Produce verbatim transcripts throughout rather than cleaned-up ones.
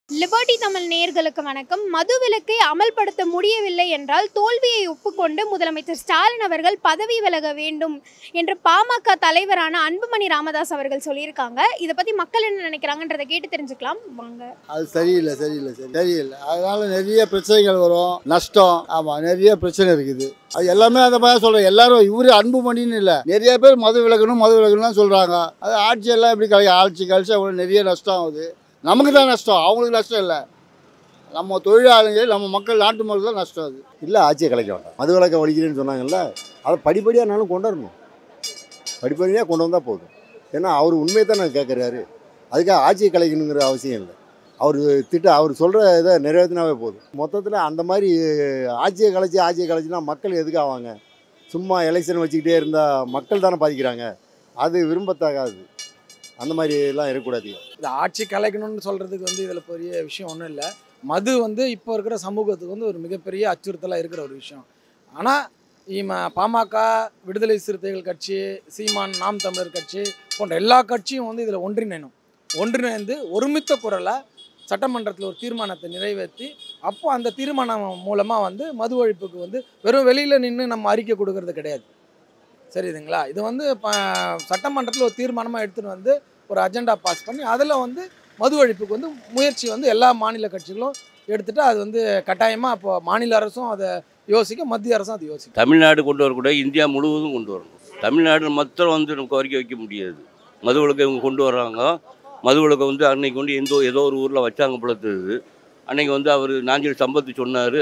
Liberty Tamil நேயர்களுக்கு வணக்கம். மதுவிலக்கை அமல்படுத்த முடியவில்லை என்றால் தோல்வியை ஒப்புக்கொண்டு முதலமைச்சர் ஸ்டாலின் அவர்கள் பதவி விலக வேண்டும் என்று பாமக தலைவரான அன்புமணி ராமதாஸ் அவர்கள் சொல்லியிருக்காங்க. இதை பற்றி மக்கள் என்ன நினைக்கிறாங்கன்றதை கேட்டு தெரிஞ்சுக்கலாம் வாங்க. அது சரியில்லை சரியில்லை சரி சரியில்லை அதனால நிறைய பிரச்சனைகள் வரும், நஷ்டம். ஆமாம், நிறைய பிரச்சனை இருக்குது. அது எல்லாமே அந்த மாதிரி சொல்கிறேன். எல்லாரும் இவரு அன்புமணின்னு இல்லை, நிறைய பேர் மது விலகணும் மது விலகணும்னு சொல்கிறாங்க. அது ஆட்சியெல்லாம் எப்படி கழிக்க ஆட்சி கழிச்சு அவங்களுக்கு நிறைய நஷ்டம் ஆகுது. நமக்கு தான் நஷ்டம், அவங்களுக்கு நஷ்டம் இல்லை. நம்ம தொழிலாளங்க நம்ம மக்கள் நாட்டு மக்கள் தான் நஷ்டம். அது இல்லை, ஆட்சியை கலைக்க வேண்டாம். மது விலக்க ஒழிக்கிறேன்னு சொன்னாங்கல்ல, அதை படிப்படியானாலும் கொண்டு வரணும். படிப்படியாக கொண்டு வந்தால் போதும். ஏன்னா அவர் உண்மையை தான் நான் கேட்குறாரு. அதுக்காக ஆட்சியை கலைக்கணுங்கிற அவசியம் இல்லை. அவர் திட்ட அவர் சொல்கிற இதை நிறைவேற்றினாவே போதும். மொத்தத்தில் அந்த மாதிரி ஆட்சியை கலைச்சி ஆட்சியை கலைச்சினா மக்கள் எதுக்கு ஆவாங்க? சும்மா எலெக்ஷன் வச்சுக்கிட்டே இருந்தால் மக்கள் தானே பாதிக்கிறாங்க. அது விரும்பத்தகாது. அந்த மாதிரி எல்லாம் இருக்கக்கூடாது. இந்த ஆட்சி கலைக்கணும்னு சொல்கிறதுக்கு வந்து இதில் பெரிய விஷயம் ஒன்றும் இல்லை. மது வந்து இப்போ இருக்கிற சமூகத்துக்கு வந்து ஒரு மிகப்பெரிய அச்சுறுத்தலாக இருக்கிற ஒரு விஷயம். ஆனால் இம பாமக, விடுதலை சிறுத்தைகள் கட்சி, சீமான், நாம் தமிழர் கட்சி போன்ற எல்லா கட்சியும் வந்து இதில் ஒன்றிணைணும். ஒன்றிணைந்து ஒருமித்த குரலை சட்டமன்றத்தில் ஒரு தீர்மானத்தை நிறைவேற்றி, அப்போ அந்த தீர்மானம் மூலமாக வந்து மது ஒழிப்புக்கு வந்து வெறும் வெளியில் நின்று நம்ம அறிக்கை கொடுக்கறது கிடையாது. சரிதுங்களா? இது வந்து இப்போ சட்டமன்றத்தில் ஒரு தீர்மானமாக எடுத்துகிட்டு வந்து ஒரு அஜெண்டா பாஸ் பண்ணி அதில் வந்து மது ஒழிப்புக்கு வந்து முயற்சி வந்து எல்லா மாநில கட்சிகளும் எடுத்துகிட்டு அது வந்து கட்டாயமாக இப்போ மாநில அரசும் அதை யோசிக்க, மத்திய அரசும் அதை யோசிக்கும். தமிழ்நாடு கொண்டு வரக்கூடாது, இந்தியா முழுவதும் கொண்டு வரணும். தமிழ்நாடு மொத்தம் வந்து நம்ம கோரிக்கை வைக்க முடியாது. மது விலக்கை இவங்க கொண்டு வர்றாங்க. மது விலக்கை வந்து அன்னைக்கு வந்து எந்த ஏதோ ஒரு ஊரில் வச்சாங்க பிளத்துது. அன்றைக்கி வந்து அவர் நாஞ்சில் சம்பத்து சொன்னார்,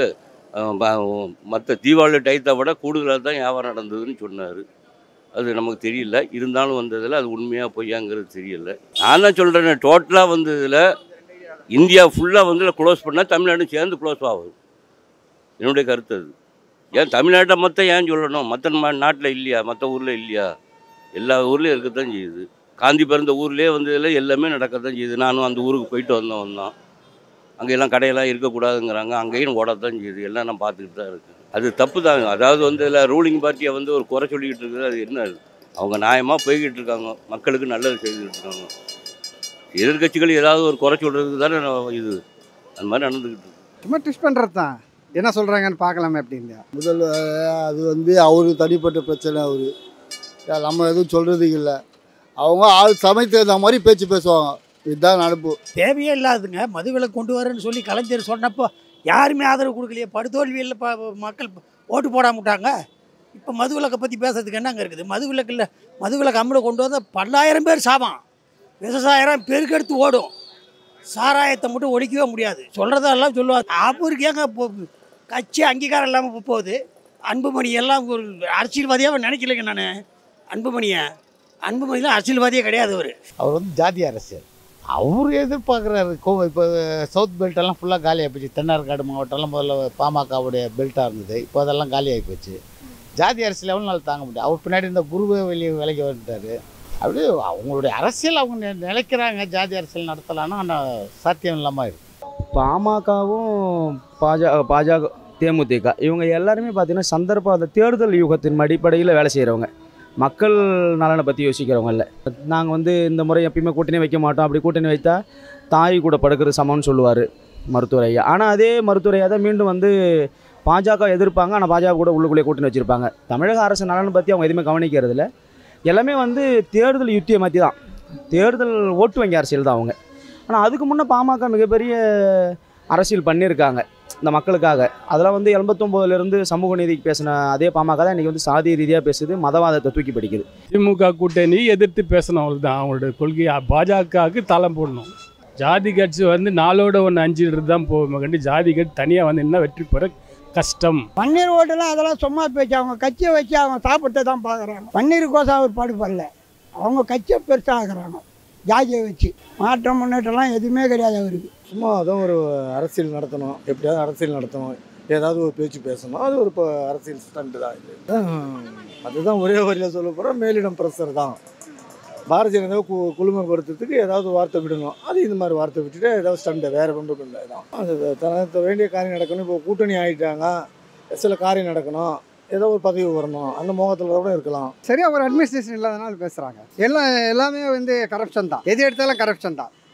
மற்ற தீபாவளி டயத்தை விட கூடுதலாக தான் வியாபாரம் நடந்ததுன்னு சொன்னார். அது நமக்கு தெரியல. இருந்தாலும் வந்ததில் அது உண்மையாக பொய்யாங்கிறது தெரியல. நான் தான் சொல்கிறேன், டோட்டலாக வந்ததில் இந்தியா ஃபுல்லாக வந்து க்ளோஸ் பண்ணால் தமிழ்நாடு சேர்ந்து க்ளோஸ் ஆகுது. என்னுடைய கருத்து அது. ஏன் தமிழ்நாட்டை மொத்தம் ஏன் சொல்லணும்? மற்ற நாட்டில் இல்லையா? மற்ற ஊரில் இல்லையா? எல்லா ஊர்லேயும் இருக்கத்தான் செய்யுது. காந்தி பிறந்த ஊர்லேயே வந்ததில் எல்லாமே நடக்கத்தான் செய்யுது. நானும் அந்த ஊருக்கு போயிட்டு வந்தோம் வந்தோம் அங்கெல்லாம் கடையெல்லாம் இருக்கக்கூடாதுங்கிறாங்க. அங்கேயும் ஓடத்தான் செய்யுது. எல்லாம் நான் பார்த்துக்கிட்டு தான் இருக்கேன். அது தப்பு தான். அதாவது வந்து இதில் ரூலிங் பார்ட்டியை வந்து ஒரு குறை சொல்லிக்கிட்டு இருக்குது. அது என்ன? அவங்க நியாயமாக போய்கிட்டு இருக்காங்க, மக்களுக்கு நல்லது செய்துக்கிட்டு இருக்காங்க. எதிர்கட்சிகள் ஏதாவது ஒரு குறை சொல்கிறதுக்கு தானே இது அந்த மாதிரி நடந்துக்கிட்டு இருக்கு. சும்மா ட்விஸ்ட் பண்ணுறது தான். என்ன சொல்கிறாங்கன்னு பார்க்கலாமே அப்படின்னு. முதல் அது வந்து அவரு தனிப்பட்ட பிரச்சனை. அவரு நம்ம எதுவும் சொல்கிறதுக்கு இல்லை. அவங்க ஆள் சமைத்து தகுந்த மாதிரி பேச்சு பேசுவாங்க. இதுதான் நடப்பு. தேவையே இல்லாதுங்க. மதுவிலக்கு கொண்டு வரேன்னு சொல்லி கலைஞர் சொன்னப்போ யாருமே ஆதரவு கொடுக்கலையே. படுதோல்வியில் ப மக்கள் ஓட்டு போடாம விட்டாங்க. இப்போ மதுவிலக்கை பற்றி பேசுறதுக்கு என்னங்க இருக்குது? மதுவிலக்கில் மதுவிலக்கு அம்மளை கொண்டு வந்தால் பல்லாயிரம் பேர் சாவான், விவசாயிரம் பெருக்கெடுத்து ஓடும். சாராயத்தை மட்டும் ஒழிக்கவே முடியாது. சொல்கிறதெல்லாம் சொல்லுவாங்க. ஆப்பூருக்கு ஏங்க கட்சி அங்கீகாரம் இல்லாமல் போகுது. அன்புமணி எல்லாம் ஒரு அரசியல்வாதியாக நினைக்கலைங்க. நான் அன்புமணியை அன்புமணிலாம் அரசியல்வாதியே கிடையாது. அவர் அவர் வந்து ஜாதி அரசியல். அவர் எதிர்பார்க்குறாரு. கோ இப்போ சவுத் பெல்ட்டெல்லாம் ஃபுல்லாக காலியாகி போச்சு. தென்னார்காடு மாவட்டம்லாம் முதல்ல பாமகவுடைய பெல்ட்டாக இருந்தது. இப்போ அதெல்லாம் காலியாகி போச்சு. ஜாதி அரசியல் எவ்வளோ நாள் தாங்க முடியும்? அவர் பின்னாடி இந்த குருவை வெளியே விலைக்கு வந்துட்டார். அப்படியே அவங்களுடைய அரசியல் அவங்க நினைக்கிறாங்க ஜாதி அரசியல் நடத்தலான்னா, ஆனால் சாத்தியம் இல்லாமல் இருக்குது. பாமகவும் பாஜக பாஜக தேமுதிக இவங்க எல்லாருமே பார்த்திங்கன்னா சந்தர்ப்பம் அந்த தேர்தல் யூகத்தின் அடிப்படையில் வேலை செய்கிறவங்க. மக்கள் நலனை பற்றி யோசிக்கிறவங்க இல்லை. நாங்கள் வந்து இந்த முறை எப்பயுமே கூட்டணி வைக்க மாட்டோம், அப்படி கூட்டணி வைத்தா தாய் கூட படுக்கிறது சமம்னு சொல்லுவார் மருத்துவர் ஐயா. ஆனால் அதே மருத்துவர் ஐயா தான் மீண்டும் வந்து பாஜக எதிர்ப்பாங்க. ஆனால் பாஜக கூட உள்ளுக்குள்ளே கூட்டணி வச்சுருப்பாங்க. தமிழக அரசு நலனை பற்றி அவங்க எதுவுமே கவனிக்கிறது இல்லை. எல்லாமே வந்து தேர்தல் யுத்தியை மாற்றி தான், தேர்தல் ஓட்டு வங்கி அரசியல் தான் அவங்க. ஆனால் அதுக்கு முன்னே பாமக மிகப்பெரிய அரசியல் பண்ணியிருக்காங்க இந்த மக்களுக்காக. அதெல்லாம் வந்து எண்பத்தொம்போதுலேருந்து சமூக நீதிக்கு பேசின அதே பாமக தான் இன்றைக்கி வந்து சாதி ரீதியாக பேசுது, மதவாதத்தை தூக்கி பிடிக்குது. திமுக கூட்டணி எதிர்த்து பேசணும், அவ்வளோதான் அவங்களோட கொள்கை. பாஜகவுக்கு தளம் போடணும். ஜாதி கட்சி வந்து நாளோட ஒன்று அஞ்சுன்றது தான் போகும் கண்டி. ஜாதி கட்சி தனியாக வந்து என்ன வெற்றி பெற கஷ்டம். பன்னீர் ஓட்டெல்லாம் அதெல்லாம் சும்மா பேச்சு. அவங்க கட்சியை வச்சு அவங்க சாப்பிட்டு தான் பார்க்குறாங்க. பன்னீருக்கோசம் அவர் பாடுபடல, அவங்க கட்சியை பெருசாக ஆக்குறாங்க ஜாதியை வச்சு. மாற்றம் முன்னேற்றம்லாம் எதுவுமே கிடையாது அவருக்கு. சும்மா அதான் ஒரு அரசியல் நடத்தணும், எப்படியாவது அரசியல் நடத்தணும், ஏதாவது ஒரு பேச்சு பேசணும். அது ஒரு இப்போ அரசியல் ஸ்டண்ட் தான் இது. அதுதான் ஒரே வரியில் சொல்ல போகிறோம், மேலிடம் ப்ரெஷர் தான். பாரதிய ஜனதா கு குழுமைப்படுத்துறதுக்கு ஏதாவது வார்த்தை விடணும். அது இந்த மாதிரி வார்த்தை விட்டுட்டு ஏதாவது ஸ்டண்ட்டு, வேறு ஒன்றும் இல்லை தான். அது தனக்கு வேண்டிய காரியம் நடக்கணும். இப்போ கூட்டணி ஆகிட்டாங்க, சில காரியம் நடக்கணும், ஏதோ ஒரு பதவி வரணும், அந்த மோகத்தில் கூட இருக்கலாம். சரியா ஒரு அட்மினிஸ்ட்ரேஷன் இல்லாதனால பேசுகிறாங்க. எல்லாம் எல்லாமே வந்து கரப்ஷன் தான். எது எடுத்தாலும் கரப்ஷன் தான்.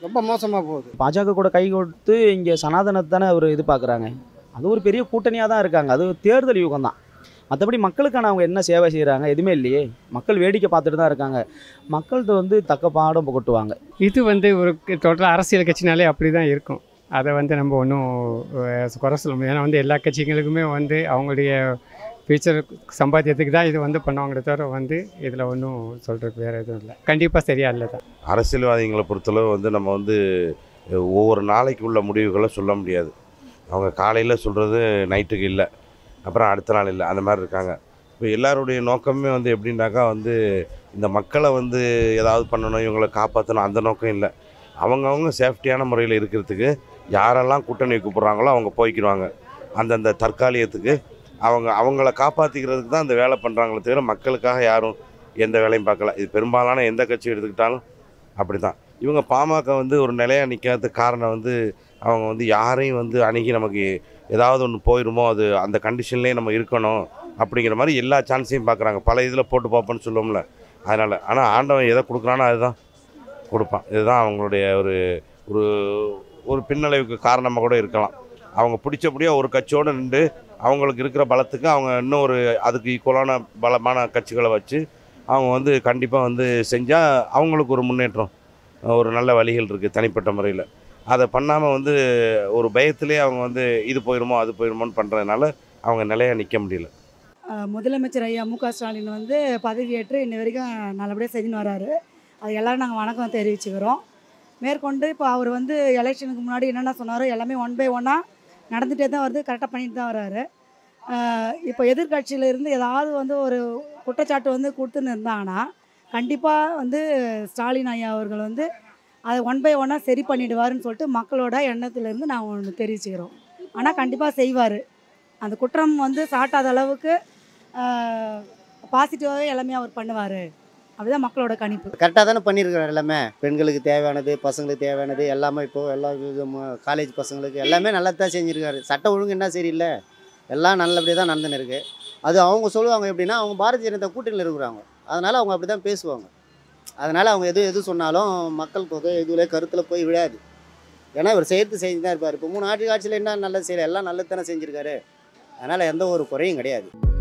ரொம்ப மோசமாக போகுது. பாஜக கூட கை கொடுத்து இங்கே சனாதனத்தை தானே அவர் இது பார்க்குறாங்க. அது ஒரு பெரிய கூட்டணியாக தான் இருக்காங்க. அது தேர்தல் யுகம் தான். மற்றபடி மக்களுக்கான அவங்க என்ன சேவை செய்கிறாங்க எதுவுமே இல்லையே. மக்கள் வேடிக்கை பார்த்துட்டு தான் இருக்காங்க. மக்கள்கிட்ட வந்து தக்க பாடம் கொட்டுவாங்க. இது வந்து ஒரு டோட்டலாக அரசியல் கட்சினாலே அப்படி தான் இருக்கும். அதை வந்து நம்ம ஒன்றும் குறை சொல்ல முடியாது. ஏன்னா வந்து எல்லா கட்சிகளுக்குமே வந்து அவங்களுடைய ஃபியூச்சர் சம்பாத்தியத்துக்கு தான் இது வந்து பண்ணுவாங்களே தவிர வந்து இதில் ஒன்றும் சொல்கிறதுக்கு வேறு எதுவும் இல்லை. கண்டிப்பாக சரியா இல்லை தான். அரசியல்வாதிகளை பொறுத்தளவு வந்து நம்ம வந்து ஒவ்வொரு நாளைக்கு உள்ள முடிவுகளை சொல்ல முடியாது. அவங்க காலையில் சொல்கிறது நைட்டுக்கு இல்லை, அப்புறம் அடுத்த நாள் இல்லை, அந்த மாதிரி இருக்காங்க. இப்போ எல்லாருடைய நோக்கமே வந்து எப்படின்னாக்கா வந்து இந்த மக்களை வந்து ஏதாவது பண்ணணும், இவங்களை காப்பாற்றணும், அந்த நோக்கம் இல்லை. அவங்கவுங்க சேஃப்டியான முறையில் இருக்கிறதுக்கு யாரெல்லாம் கூட்டணி கூப்பிட்றாங்களோ அவங்க போய்க்கிடுவாங்க. அந்தந்த தற்காலிகத்துக்கு அவங்க அவங்கள காப்பாற்றிக்கிறதுக்கு தான் அந்த வேலை பண்ணுறாங்களே தவிர மக்களுக்காக யாரும் எந்த வேலையும் பார்க்கல. இது பெரும்பாலான எந்த கட்சி எடுத்துக்கிட்டாலும் அப்படி தான். இவங்க பாமக வந்து ஒரு நிலையாக நிற்காததுக்கு காரணம் வந்து அவங்க வந்து யாரையும் வந்து அணுகி நமக்கு ஏதாவது ஒன்று போயிடுமோ, அது அந்த கண்டிஷன்லேயே நம்ம இருக்கணும் அப்படிங்கிற மாதிரி எல்லா சான்ஸையும் பார்க்குறாங்க. பல இதில் போட்டு பார்ப்போன்னு சொல்லுவோம்ல, அதனால். ஆனால் ஆண்டவன் எதை கொடுக்குறானோ அதுதான் கொடுப்பான். இதுதான் அவங்களுடைய ஒரு ஒரு ஒரு பின்னடைவுக்கு காரணமாக கூட இருக்கலாம். அவங்க பிடிச்சபடியாக ஒரு கட்சியோடு நின்று அவங்களுக்கு இருக்கிற பலத்துக்கு அவங்க இன்னும் ஒரு அதுக்கு ஈக்குவலான பலமான கட்சிகளை வச்சு அவங்க வந்து கண்டிப்பாக வந்து செஞ்சால் அவங்களுக்கு ஒரு முன்னேற்றம், ஒரு நல்ல வழிகள் இருக்குது தனிப்பட்ட முறையில். அதை பண்ணாமல் வந்து ஒரு பயத்திலே அவங்க வந்து இது போயிடுமோ அது போயிடுமோன்னு பண்ணுறதுனால அவங்க நிலையாக நிற்க முடியல. முதலமைச்சர் ஐயா மு க ஸ்டாலின் வந்து பதவியேற்று இன்ன வரைக்கும் நல்லபடியாக செஞ்சுன்னு வராரு. அது எல்லோரும் நாங்கள் வணக்கம் தெரிவிச்சுக்கிறோம். மேற்கொண்டு இப்போ அவர் வந்து எலெக்ஷனுக்கு முன்னாடி என்னென்ன சொன்னாரோ எல்லாமே ஒன் பை ஒன்னாக நடந்துகிட்டே தான் வருது, கரெக்டாக பண்ணிட்டு தான் வராரு. இப்போ எதிர்கட்சியிலேருந்து ஏதாவது வந்து ஒரு குற்றச்சாட்டு வந்து கொடுத்துன்னு இருந்தாங்கன்னா கண்டிப்பாக வந்து ஸ்டாலின் ஐயா அவர்கள் வந்து அதை ஒன் பை ஒன்னாக சரி பண்ணிவிடுவாருன்னு சொல்லிட்டு மக்களோட எண்ணத்துலேருந்து நான் ஒன்று தெரிவிச்சுக்கிறோம். ஆனால் கண்டிப்பாக செய்வார். அந்த குற்றம் வந்து சாட்டாத அளவுக்கு பாசிட்டிவாகவே எல்லாமே அவர் பண்ணுவார். அப்படிதான் மக்களோட கணிப்பு. கரெக்டாக தானே பண்ணியிருக்கிறார். எல்லாமே பெண்களுக்கு தேவையானது, பசங்களுக்கு தேவையானது எல்லாமே இப்போது எல்லா விதமாக காலேஜ் பசங்களுக்கு எல்லாமே நல்லா தான் செஞ்சுருக்காரு. சட்ட ஒழுங்கு என்ன சரியில்லை, எல்லாம் நல்லபடியாக தான் நடந்துன்னு இருக்குது. அது அவங்க சொல்லுவாங்க எப்படின்னா, அவங்க பாரதிய ஜனதா கூட்டணியில் இருக்கிறாங்க, அதனால் அவங்க அப்படி தான் பேசுவாங்க. அதனால் அவங்க எது எது சொன்னாலும் மக்கள் பொது இதுல கருத்தில் போய் விடாது. ஏன்னா இவர் செய்கிறது செஞ்சு தான் இருப்பார். இப்போ மூணு ஆட்சி காட்சியில் என்ன நல்லது செய்யலை, எல்லாம் நல்லது தானே செஞ்சுருக்காரு. அதனால் எந்த ஒரு குறையும் கிடையாது.